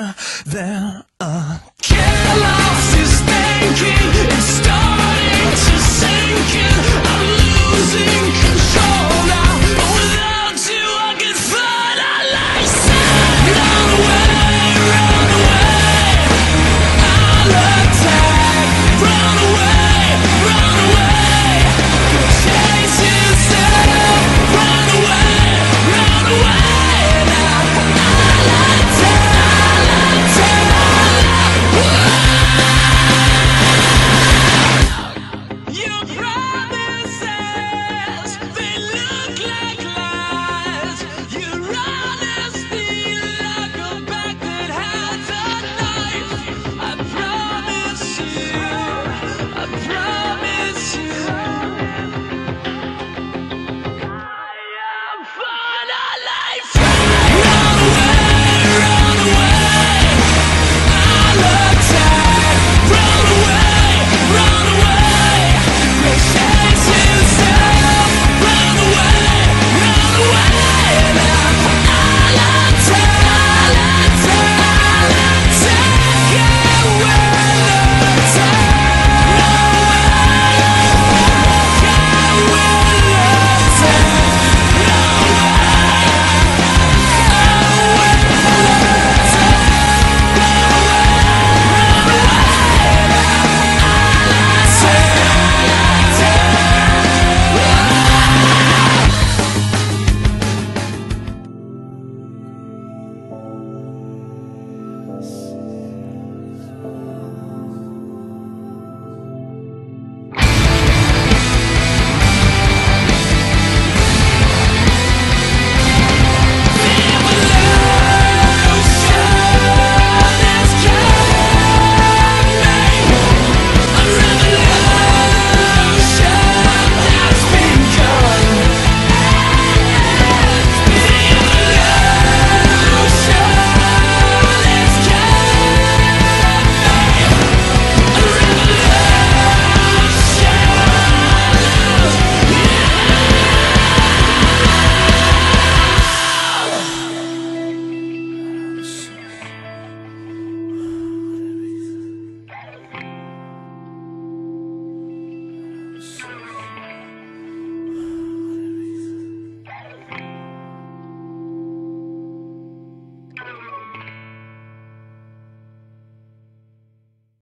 better than a chaos is thinking. It's starting to sink in. I'm losing control now, but without you I can find a license. Run away, run away, I'll attack. Run away, run away, go chase yourself. Run away, run away, now I'll attack, I'll attack. Your promises, they look like lies. Your honesty like a back that has a knife. I promise you, I promise you, I am finally free. Run away, run away, I'll attack. Run away, run away, go chase yourself. Run away, now I'll attack, I'll attack, I'll attack. I will attack. I will attack. So